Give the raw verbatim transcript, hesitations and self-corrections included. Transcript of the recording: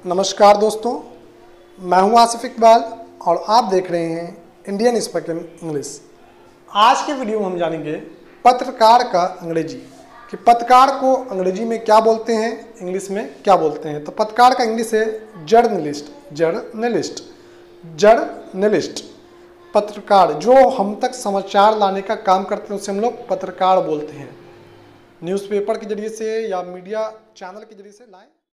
नमस्कार दोस्तों, मैं हूं आसिफ इकबाल और आप देख रहे हैं इंडियन स्पोकन इंग्लिश। आज के वीडियो में हम जानेंगे पत्रकार का अंग्रेजी कि पत्रकार को अंग्रेजी में क्या बोलते हैं, इंग्लिश में क्या बोलते हैं। तो पत्रकार का इंग्लिश है जर्नलिस्ट। जर्नलिस्ट जर्नलिस्ट पत्रकार जो हम तक समाचार लाने का काम करते हैं उसे हम लोग पत्रकार बोलते हैं। न्यूज़पेपर के जरिए से या मीडिया चैनल के जरिए से लाएं।